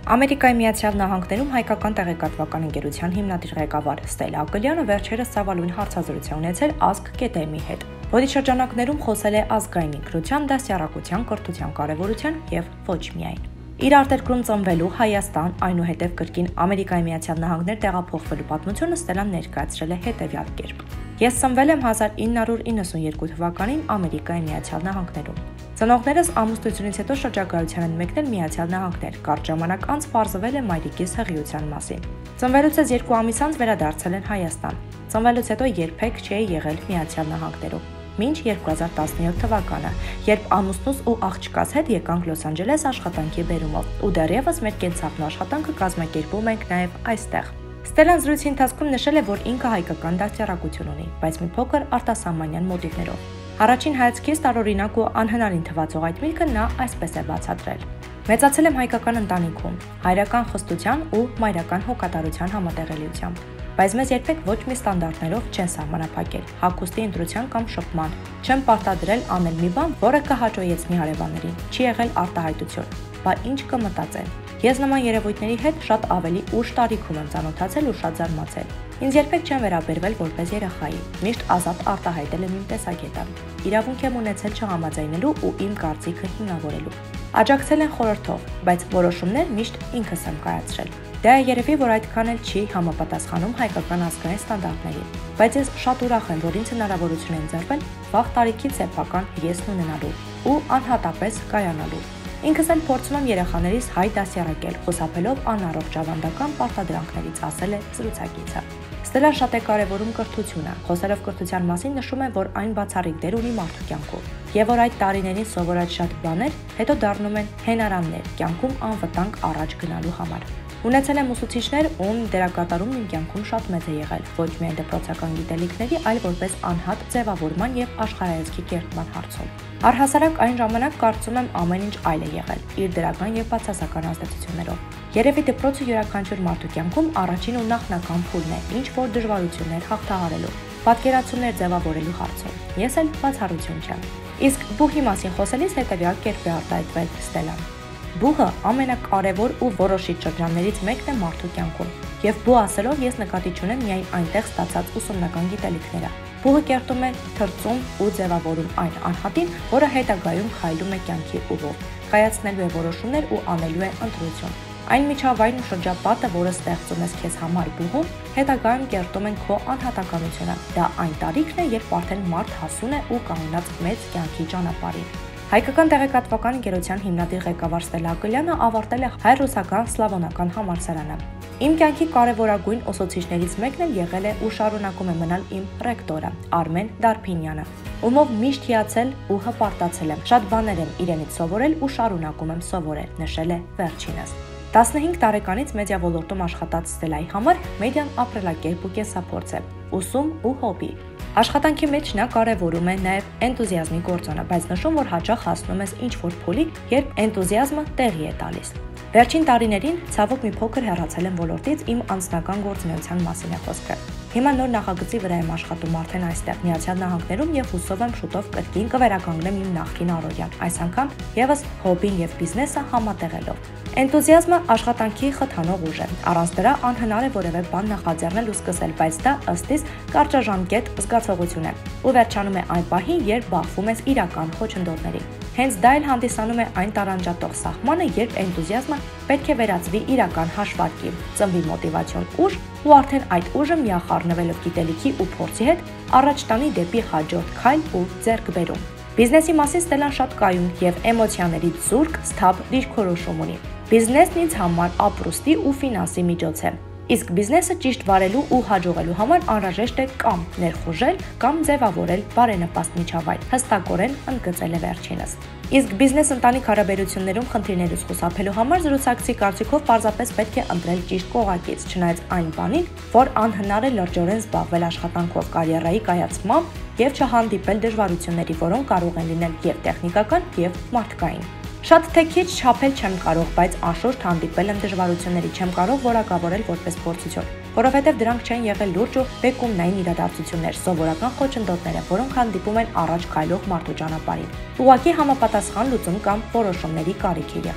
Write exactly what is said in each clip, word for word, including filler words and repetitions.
Ամերիկայի Միացյալ Նահանգներում հայկական տեղեկատվական ընկերության հիմնադիր ղեկավար Ստելլա Ակլյանը վերջերս ծավալուն հարցազրույց ունեցել ազգ կետեմի հետ։ Որի շրջանակներում խոսել է ազգային ինքնության, դասյարակության, կրթության կարևորության եւ ոչ միայն։ Իր արտերկրում ծնվելու Հայաստան, այնուհետև կրկին Ամերիկայի Միացյալ Նահանգներ տեղափոխվելու պատմությունը Ստելլան ներկայացրել է հետևյալ կերպ. Ես ծնվել եմ հազար ինը հարյուր իննսունյոթ թվականին Ամերիկայի Միացյալ Նահանգներում։ Ծնողներս ամուսնությունից հետո շրջագայության են մեկնել Միացյալ Նահանգներ, կարճ ժամանակ անց պարզվել է մայրիկիս հղիության մասին։ Ծնվելուց երկու ամիս անց վերադարձել են Հայաստան։ Ծնվելուց հետո երբեք չէի եղել Միացյալ Նահանգներում։ Մինչ երկու հազար տասնյոթ թվականը, երբ ամուսնուս ու աղջկաս հետ եկանք Լոս Անջելես աշխատանքի բերումով, ու դեռևս մեր կենցաղն աշխատանքը կազմակերպում ենք նաև այստեղ։ Ստելլան զրույցի ընթացքում նշել է, որ ինքը հայկական դաստիարակություն ունի, բայց մի փոքր արտասահմանյան մոտիվներով։ Առաջին հայացքից տարօրինակ ու անհնարին թվացող այդ միտքը նա այսպես է բացատրել. Մեծացել եմ հայկական ընտանիքում, հայրական խստության ու մայրական հոգատարության համատեղելիությամբ, բայց մեզ երբեք ոչ մի ստանդարտներով չեն սահմանափակել, հագուստի ընտրության կամ շփման, չեմ պարտադրել անել մի բան, որը կհաջողեցնի հարևաններին, չի եղել արտահայտություն, բա ինչ կմտածեն։ Ես նման երևույթների հետ շատ ավելի ուշ տարիքում եմ ծանոթացել ու շատ զարմացել։ Ինձ երբեք չեմ վերաբերվել որպես երեխայի, միշտ ազատ արտահայտել եմ իմ տեսակետը։ Իրավունք եմ ունեցել չհամաձայնելու ու իմ կարծիքը հիմնավորելու։ Աջակցել են խորհրդով, բայց որոշումներ միշտ ինքս եմ կայացրել։ Դա է երևի, որ այդքան էլ չի համապատասխանում հայկական ազգային ստանդարտներին, բայց ես շատ ուրախ եմ, որ ինձ հնարավորություն է ընձեռվել վաղ տարիքից սեփական եսն ունենալու ու անհատապես կայանալու։ Ինքս էլ փորձում եմ երեխաներիս հայ դասյարակել, խուսափելով անառողջ ավանդական պարտադրանքներից, ասել է զրուցակիցը։ Ստելլան շատ է կարևորում կրթությունը, խոսելով կրթության մասին նշում է, որ այն բացառիկ դեր ունի մարդու կյանքում, եւ որ այդ տարիներին սովորած շատ բաներ հետո դառնում են հենարաններ կյանքում անվտանգ առաջ գնալու համար։ Ունեցել եմ ուսուցիչներ, ում դերակատարումն իմ կյանքում շատ մեծ է եղել, ոչ միայն դպրոցական գիտելիքների, այլ որպես անհատ ձևավորման եւ աշխարհայացքի կերտման հարցում։ Առհասարակ այն ժամանակ կարծում եմ ամեն ինչ այլ է եղել, իր դրական եւ բացասական ազդեցություններով։ Երևի դպրոցը յուրաքանչյուր մարդու կյանքում առաջին ու նախնական փուլն է, ինչ որ դժվարություններ հաղթահարելու, պատկերացումներ ձևավորելու հարցում։ Ես էլ բացառություն չեմ։ Իսկ բուհի մասին խոսելիս հետեւյալ կերպ է արտահայտվել Ստելլան. Բուհը ամենակարևոր ու որոշիչ շրջաններից մեկն է մարդու կյանքում, եւ բու ասելով ես նկատի չունեմ միայն այնտեղ ստացած ուսումնական գիտելիքները։ Բուհը կերտում է թրծում ու ձևավորում այն անհատին, որը հետագայում քայլում է կյանքի ուղով, կայացնելու է որոշումներ ու անելու է ընտրություն։ Այն միջավայրն ու շրջապատը, որը ստեղծում ես քեզ համար բուհում, հետագայում կերտում են քո անհատականությունը։ Դա այն տարիքն է, երբ արդեն մարդ հասուն է ու կանգնած մեծ կյանքի ճանապարհին։ Հայկական տեղեկատվական ընկերության հիմնադիր ղեկավար Ստելլա Ակլյանը ավարտել է հայ-ռուսական սլավոնական համալսարանը։ Իմ կյանքի կարևորագույն ուսուցիչներից մեկն էլ եղել է ու շարունակում է մնալ իմ ռեկտորը Արմեն Դարփինյանը, ումով միշտ հիացել ու հպարտացել եմ։ Շատ բաներ եմ իրենից սովորել ու շարունակում եմ սովորել, նշել է վերջինս։ տասնհինգ տարեկանից մեդիա ոլորտում աշխատած Ստելլայի համար մեդիան ապրելակերպ ու կեսափորձ է, ուսում ու հոբի։ Աշխատանքի մեջ նա կարևորում է նաև էնտուզիազմի գործոնը, բայց նշում, որ հաճախ հասնում ես ինչ-որ փուլի, երբ էնտուզիազմը տեղի է տալիս։ Վերջին տարիներին ցավոք մի փոքր հեռացել եմ ոլորտից, իմ անձնական գործունեության մասին է խոսքը։ Հիմա նոր նախագծի վրա եմ աշխատում արդեն այստեղ Միացյալ Նահանգներում եւ հուսով եմ շուտով կրկին կվերականգնեմ իմ նախկին առօրյան, այս անգամ եւս հոբին եւ բիզնեսը համատեղելով։ Էնտուզիազմը աշխատանքի խթանող ուժ է։ Առանց դրա անհնար է որևէ բան նախաձեռնել ու սկսել, բայց դա ըստ իս կարճաժամկետ զգացողություն է ու վերջանում է այն պահին, երբ բախվում ես իրական խոչընդոտների։ Հենց դա էլ հանդիսանում է այն տարանջատող սահմանը, երբ էնտուզիազմը պետք է վերածվի իրական հաշվարկի, ծնվի մոտիվացիոն ուժ ու արդեն այդ ուժը միախառնվելով գիտելիքի ու փորձի հետ առաջ տանի դեպի հաջորդ քայլ ու ձեռքբերում։ Բիզնեսի մասին Ստելլան շատ կայուն եւ էմոցիաներից զուրկ, սթափ դիրքորոշում ունի։ Բիզնեսն ինձ համար ապրուստի ու ֆինանսի միջոց է։ Իսկ բիզնեսը ճիշտ վարելու ու հաջողելու համար անհրաժեշտ է կամ ներխուժել, կամ ձևավորել բարենպաստ միջավայր, հստակորեն ընդգծել է վերջինս։ Իսկ բիզնես-ընտանիք հարաբերություններում խնդիրներից խուսափելու համար զրուցակցի կարծիքով պարզապես պետք է ընտրել ճիշտ կողակից, չնայած այն բանին, որ անհնար է լրջորեն զբաղվել աշխատանքով, կարիերայի կայացմամբ եւ չհանդիպել դժվարությունների, որոնք կարող են լինել եւ տեխնիկական, եւ մարդկային։ Շատ թե քիչ չափել չեմ կարող, բայց անշուշտ հանդիպել եմ դժվարությունների, չեմ կարող որակավորել որպես փորձություն, որովհետև դրանք չեն եղել լուրջ ու բեկումնային իրադարձություններ, սովորական խոչընդոտները, որոնք հանդիպում են առաջ քայլող մարդու ճանապարհին։ Ուղղակի համապատասխան լուծում կամ որոշումների կարիք է եղել։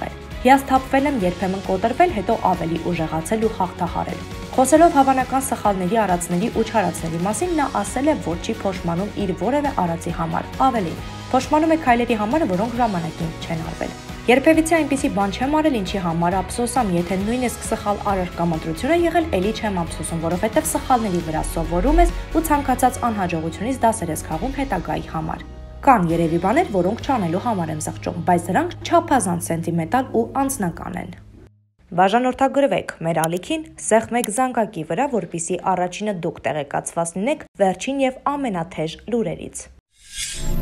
հիասթափվել եմ, երբեմն կոտրվել, հետո ավելի ուժեղացել ու հաղթահարել։ Խոսելով հավանական սխալների, արածների ու չարածների մասին, նա ասել է, որ չի փոշմանում իր որևէ արածի համար, ավելին, փոշմանում է քայլերի համար, որոնք ժամանակին չեն արվել։ Երբևիցե այնպիսի բան չեմ արել, ինչի համար ափսոսամ, եթե նույնիսկ սխալ առարկամադրություն է եղել, էլի չեմ ափսոսում, որովհետև սխալների վրա սովորում ես ու ցանկացած անհաջողությունից դասեր ես քաղում հետագայի համար։ Կան երևի բաներ, որոնք չանելու համար եմ զղջում, բայց դրանք չափազանց սենտիմենտալ ու անձնական են։ Բաժանորդագրվեք մեր ալիքին, սեղմեք զանգակի վրա, որպեսզի առաջինը դուք տեղեկացված լինեք վերջին եւ ամենաթեժ լուրերից։